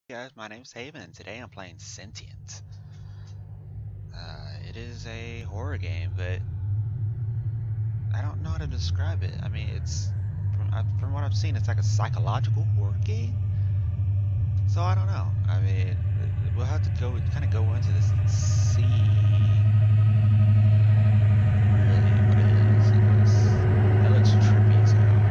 Guys, my name's Haven, and today I'm playing Sentient. It is a horror game, but I don't know how to describe it. I mean, it's from what I've seen, it's like a psychological horror game. So I don't know. I mean, we'll have to kind of go into this and see really what it is. It looks trippy as hell.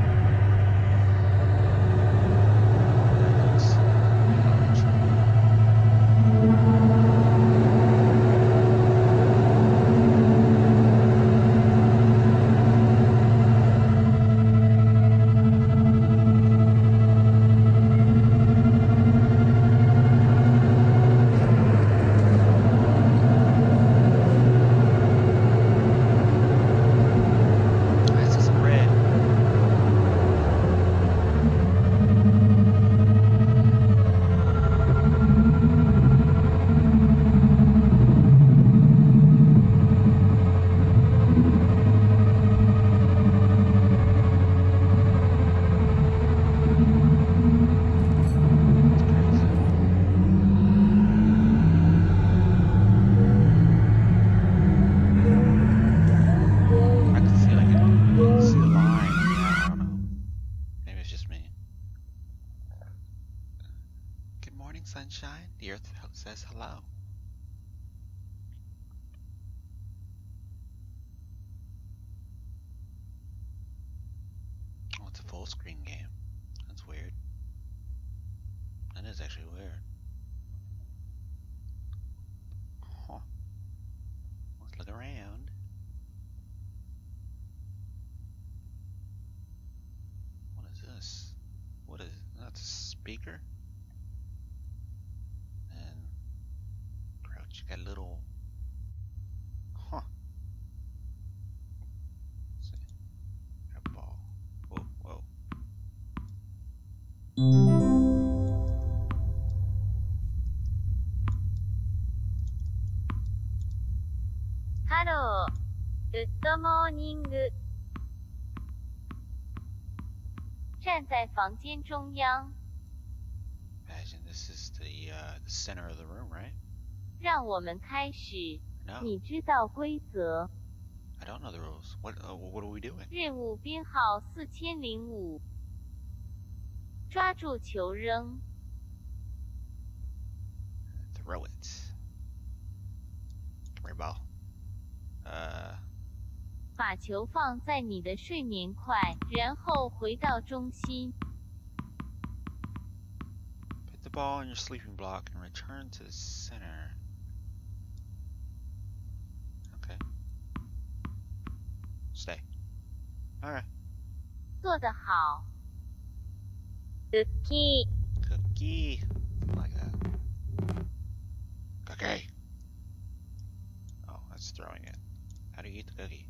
That looks hella trippy. I see some red. It's crazy. I can see see the line. Yeah, I don't know. Maybe it's just me. Good morning, sunshine. The earth says hello. Oh, it's a full screen game. That's weird. That is actually weird. Huh. Let's look around. What is this? What is that's a speaker? And crouch, got a little. Huh. Let's see. Got a ball. Whoa, whoa. Hello. Good morning. 站在房间中央， Imagine this is the center of the room, right? 让我们开始。 No, 你知道规则。 I don't know the rules. What are we doing? 任务编号4005。抓住球扔。 Throw it. Come here, ball. 把球放在你的睡眠块，然后回到中心。 Put the ball in your sleeping block and return to the center. Okay. Stay. Alright. 做得好。Cookie。 Cookie. Like that. Cookie. Oh, that's throwing it. How do you eat the cookie?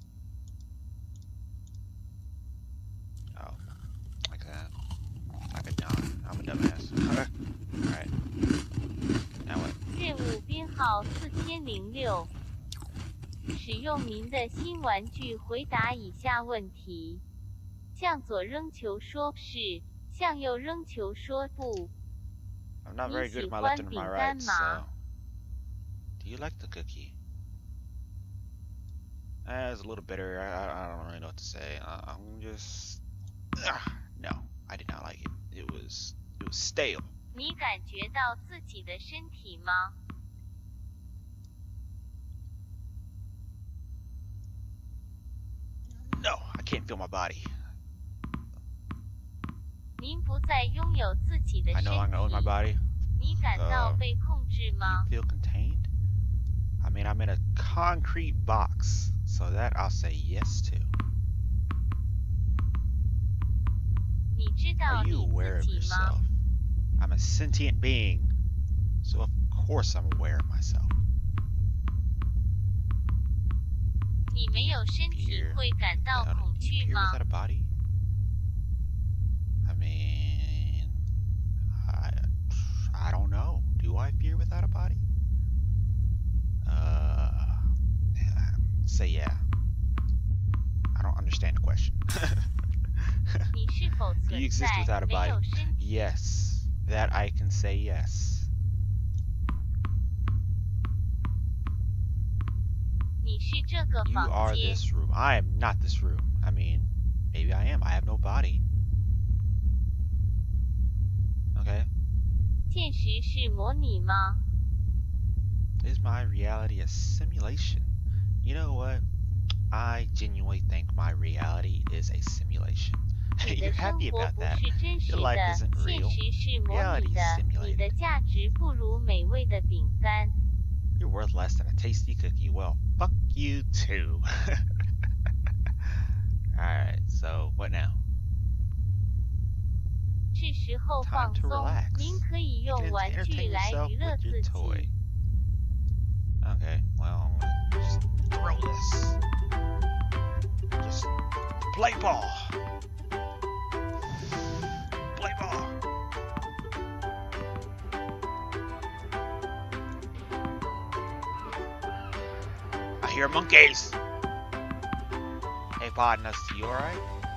Oh, like that. Like a dumb. I'm a dumbass. Alright. Now what? 任务编号4006。使用您的新玩具回答以下问题：向左扔球说是，向右扔球说不。 I'm not very good at my left and my right, so. Do you like the cookie? It's a little bitter. I don't really know what to say. I'm just. No, I did not like it. It was stale. 你感觉到自己的身体吗？ No, I can't feel my body. 您不再拥有自己的 I 身 know I own my 体。 body. 你感到被控制 Do 吗？ you feel contained? I mean, I'm in a concrete box, so that I'll say yes to. 你知道 Are you 你 aware 自 of 己吗？ yourself? I'm a sentient being, so of course I'm aware of myself. 你没有身体会感到恐 Do 惧 you fear 吗？ without a body? I mean, I don't know. Do I fear without a body? Say yeah. I don't understand the question. 你是否 Do you 存 exist 在 without a 没 body? 有身体？ Yes. that I can say yes. 你是这个 You 房 are 间。 this room. I am not this room. I mean, maybe I am. I have no body. Okay. 现实是模拟吗？ Is my reality a simulation? You know what? I genuinely think my reality is a simulation. 你 You're 的生 happy 活 about 不 that. 是真 Your 实 life 的， isn't 现 real. 实是模拟 Reality is 的。你 simulated. 的价值不如美味的饼干。 You're worth less than a tasty cookie. Well, fuck you too. Alright, so what now? 是时候 Time 放 to 松。 relax. 您可以 You 用 can 玩具 entertain 来 yourself 娱乐 with your 自 toy. 己。 Okay, well, I'm gonna just throw this. Just play ball. Play ball. I hear monkeys. Hey, partners, you alright?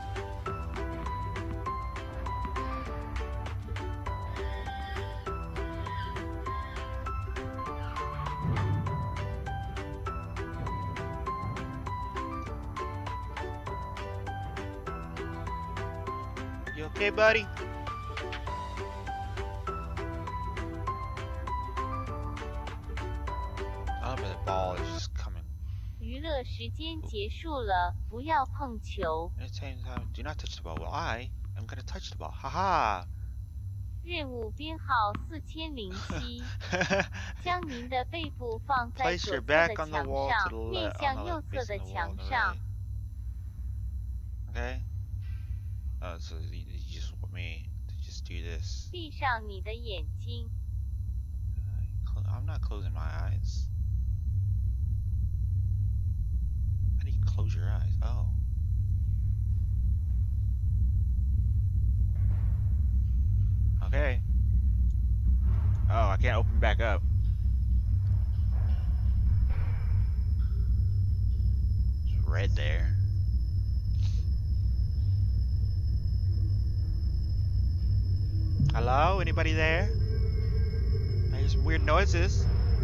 You okay, buddy? I love where the ball is just coming. 娱乐时间结束了，不要碰球。 Entertain time. Do not touch the ball. Well, I am gonna touch the ball. Haha. 任务编号4007，将您的背部放在 Place 左 your 侧 back 的 on the 墙 wall to 上， the 面 left, 向右侧的 facing the wall 墙 on the 上。 right. Okay. So you just want me to just do this. 闭上你的眼睛。 I'm not closing my eyes. How do you close your eyes? Oh. Okay. Oh, I can't open back up. It's red there. Hello? Anybody there? I hear some weird noises.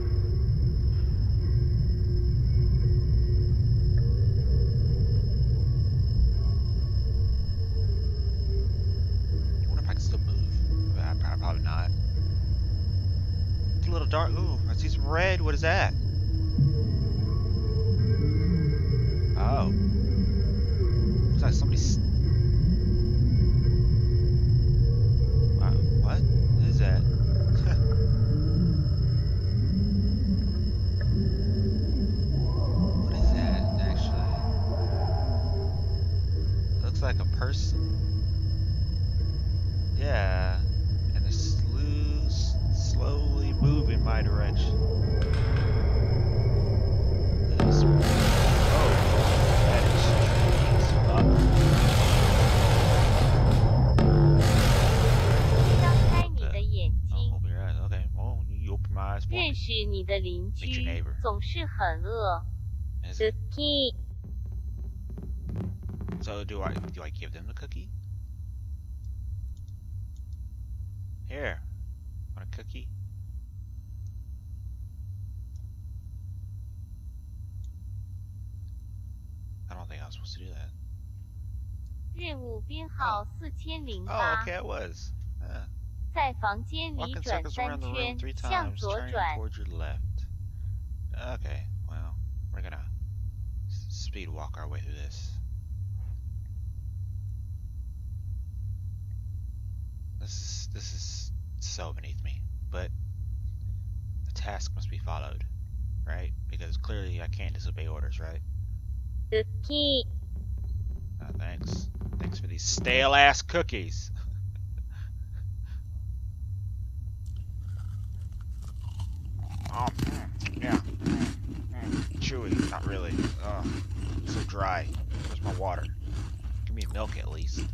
I wonder if I can still move. Probably not. It's a little dark. Ooh, I see some red. What is that? Oh. Looks like somebody's... What? What is that? What is that, actually? It looks like a person. Yeah. And it's slowly moving my direction. This... Oh. That is strange. Up. 张开你的眼 Oh, 睛。 open your eyes. Okay. Well, you open my eyes for 认 me. 识你的邻 Meet your 居 neighbor. 总是很饿。 Is it? Cookie。 So do I give them the cookie? Here. Want a cookie? I don't think I was supposed to do that. 任务编号 Oh, 4008， okay, I was. 在房间里 Walk in 转 circles 3 around the room 圈， 3 向 times, 左 turning 转。 towards your left. Okay, well, we're gonna speed walk our way through this. This is so beneath me, but the task must be followed, right? Because clearly I can't disobey orders, right? Cookie。 Thanks. Thanks for these stale ass cookies. Oh, yeah. Chewy, not really. So dry. Where's my water? Give me milk at least.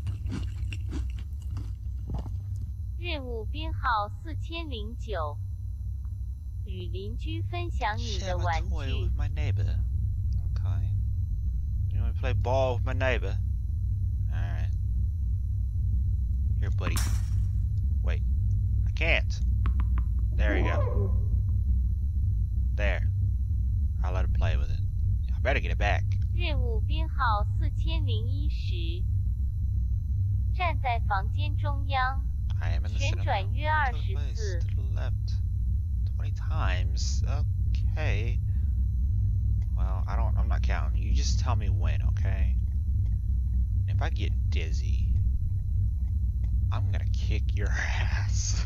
任务编号4009，与邻居分享你 Share 的 my 玩 toy 具。 with my neighbor. Okay. You want to play ball with my neighbor? Alright. Here, buddy. Wait. I can't. There you go. There. I'll let it play with it. I better get it back. 任务编号4010，站在房间中央， I am in the 旋 cinema. 转约 To the place, 24 to the left. 20 times. Okay. Well, I'm not counting. You just tell me when, okay? If I get dizzy, I'm gonna kick your ass.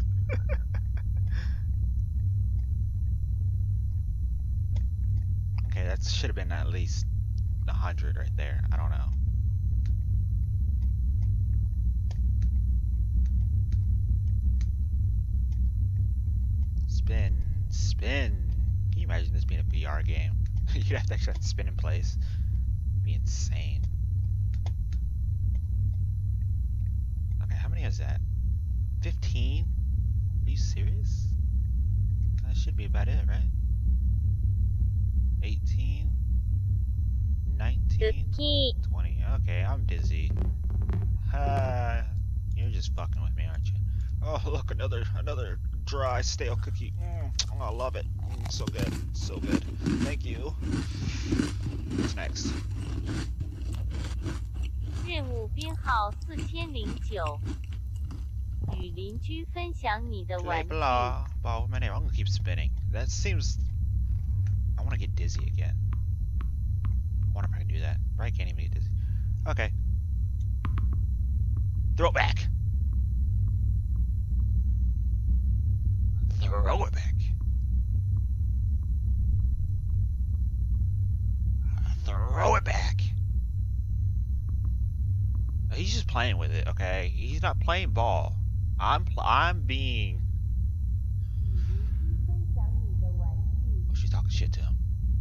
Okay, that should have been at least 100 right there. I don't know. Spin, spin. Can you imagine this being a VR game? You'd have to actually spin in place. It'd be insane. Okay, how many is that? 15? Are you serious? That should be about it, right? 18, 19, 20. Okay, I'm dizzy. You're just fucking with me, aren't you? Oh, look, another dry, stale cookie. Oh, I love it. So good, so good. Thank you. What's next? 任务编号4009，与邻居分享你的 Play 玩具。 blah, blah with my name. I'm gonna keep spinning. That seems... I wanna get dizzy again. I wonder if I can do that. Probably can't even get dizzy. Okay. Throw it back. Throw it back. Throw it back. He's just playing with it, okay? He's not playing ball. I'm being... 与邻居分享你的玩具。 Oh, she's talking shit to him.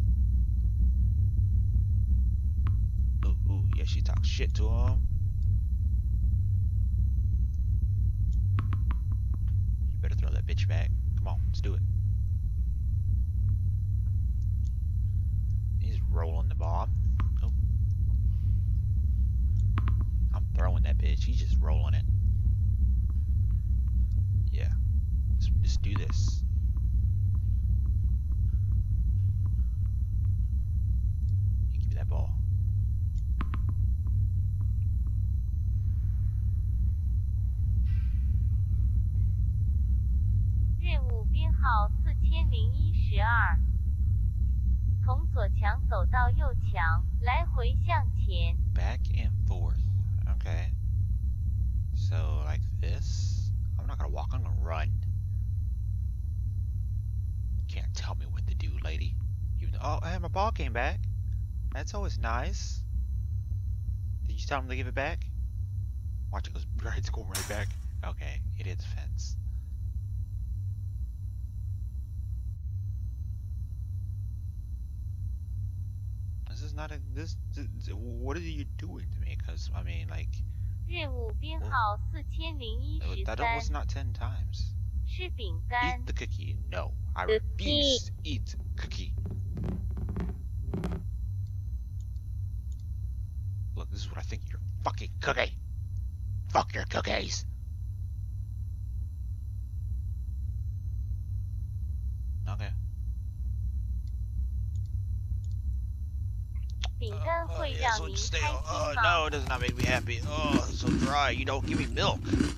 Ooh, yeah, she talks shit to him. You better throw that bitch back. Come on, let's do it. He's rolling the ball. Oh. I'm throwing that bitch. He's just rolling it. Yeah. Let's just do this. You give me that ball. 号4012，从左墙走到右墙，来回向前。 Back and forth. Okay. So like this. I'm not gonna walk. I'm gonna run. Can't tell me what to do, lady. Even though, oh, hey, my ball came back. That's always nice. Did you tell him to give it back? Watch it goes right. It's going right back. Okay, it hit the fence. This is not a this. What are you doing to me? Because I mean, like. 任务编号 That was 4013， not 10 times. 吃饼干。 Eat the cookie. No, I refuse to eat cookie. Look, this is what I think of your fucking cookie. Fuck your cookies. Okay. 饼干会让您开心 Oh 吗？ no, it does not make me happy. Oh, it's so dry. You don't give me milk.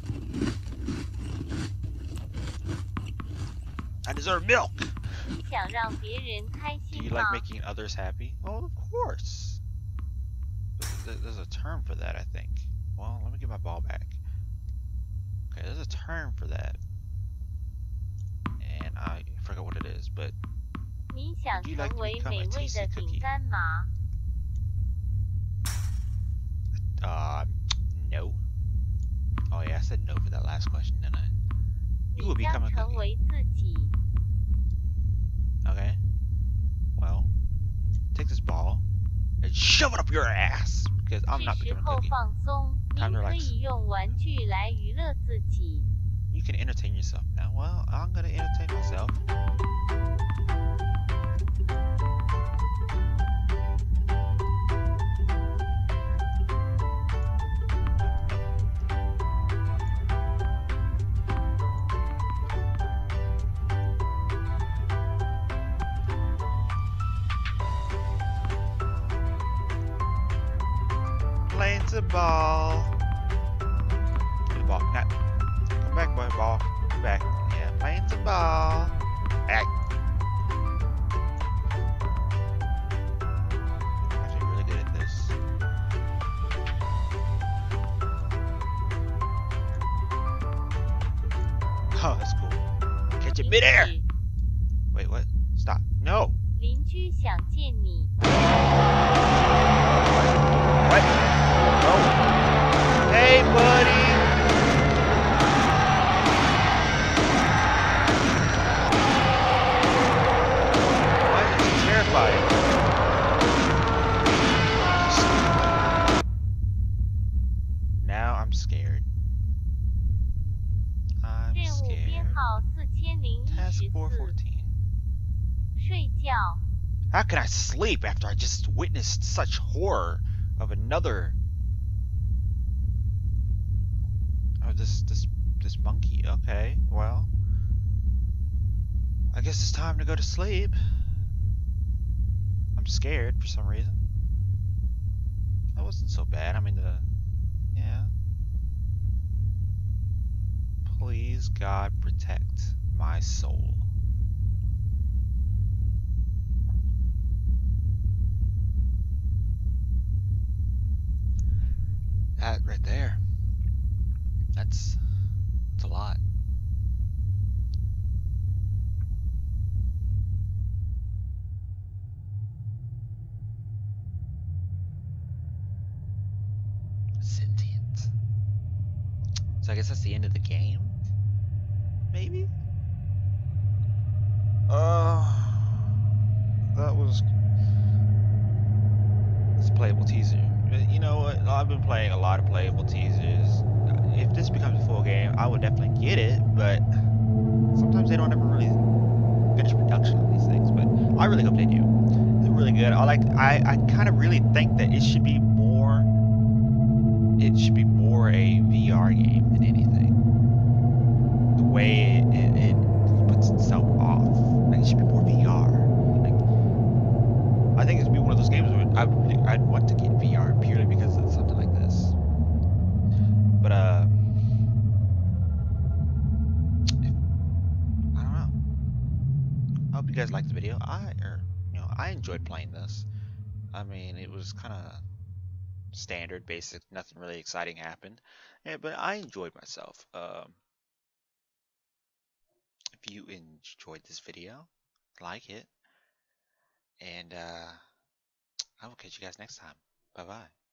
I deserve milk. 你想让别人开 Do 心 you 吗 like making others happy? Well, of course. There's a term for that, I think. Well, let me get my ball back. Okay, there's a term for that. And I forgot what it is, but 你想 Would you 成 like to 为 become a 美味 tasty 的 cookie? 饼干吗？ no. Oh yeah, I said no for that last question, didn't I? You will 你 become 将 a 成 cookie. 为自己。 Okay. Well, take this ball and shove it up your ass because I'm 是 not 时 becoming a 候 cookie. 放松， Time 您 to 可 relax. 以用玩具来娱乐自己。 You can entertain yourself now. Well, I'm gonna entertain myself. the ball. Give me the ball. Now, come back, boy. Ball. Come back. Yeah, playing the ball. Back. I'm actually really good at this. Oh, that's cool. Catch it midair. Wait, what? Stop. No. 邻居想见你。 What? No. Hey, buddy. Why is it so terrifying? Now I'm scared. I'm 任务编 scared. 号 Task 4014。 414. 睡觉。 How can I sleep after I just witnessed such horror of another? Oh, this monkey. Okay, well, I guess it's time to go to sleep. I'm scared for some reason. That wasn't so bad. I mean, yeah. Please, God, protect my soul. That right there. That's a lot. Sentient. So I guess that's the end of the game? Maybe? That was... It's a playable teaser. You know what? I've been playing a lot of playable teasers. If this becomes a full game, I would definitely get it, but sometimes they don't ever really finish production on these things, but I really hope they do. They're really good. I kind of really think that it should be more a VR game than anything. The way it puts itself off. Like, it should be more VR. Like, I think it would be one of those games where I'd want to get VR purely because of something like this. But I don't know. I hope you guys liked the video. I enjoyed playing this. I mean, it was kind of standard, basic, nothing really exciting happened. Yeah, but I enjoyed myself. If you enjoyed this video, like it, and I will catch you guys next time. Bye bye.